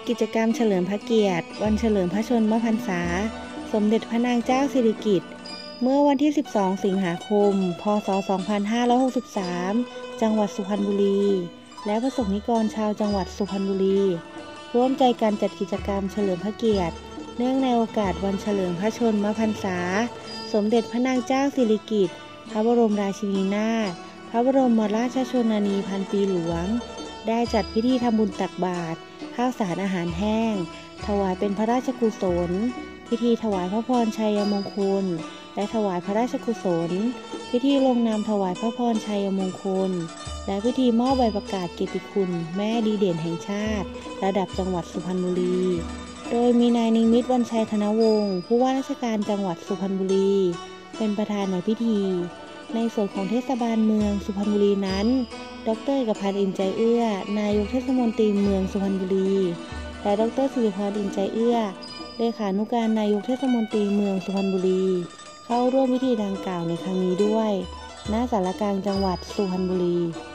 กิจกรรมเฉลิมพระเกียรติวันเฉลิมพระชนมพรรษาสมเด็จพระนางเจ้าสิริกิติ์เมื่อวันที่ 12 สิงหาคม พ.ศ. 2563 จังหวัดสุพรรณบุรี และประสบนิกรชาวจังหวัดสุพรรณบุรีร่วมใจกันจัดกิจกรรมเฉลิมพระเกียรติเนื่องในโอกาสวันเฉลิมพระชนมพรรษาสมเด็จพระนางเจ้าสิริกิติ์พระบรมราชินีนาถพระบรมราชชนนีพันปีหลวงได้จัดพิธีทำบุญตักบาตรข้าวสารอาหารแห้งถวายเป็นพระราชกุศลพิธีถวายพระพรชัยมงคลและถวายพระราชกุศลพิธีลงนามถวายพระพรชัยมงคลและพิธีมอบใบประกาศเกียรติคุณแม่ดีเด่นแห่งชาติระดับจังหวัดสุพรรณบุรีโดยมีนายนิมิตร วรรณชัยธนวงศ์ผู้ว่าราชการจังหวัดสุพรรณบุรีเป็นประธานในพิธีในส่วนของเทศบาลเมืองสุพรรณบุรีนั้นดร.เอกพันธ์ อินใจเอื้อนายกเทศมนตรีเมืองสุพรรณบุรีและดร.สิริพร อินใจเอื้อเลขานุการนายกเทศมนตรีเมืองสุพรรณบุรีเข้าร่วมพิธีดังกล่าวในครั้งนี้ด้วยณศาลกลางจังหวัดสุพรรณบุรี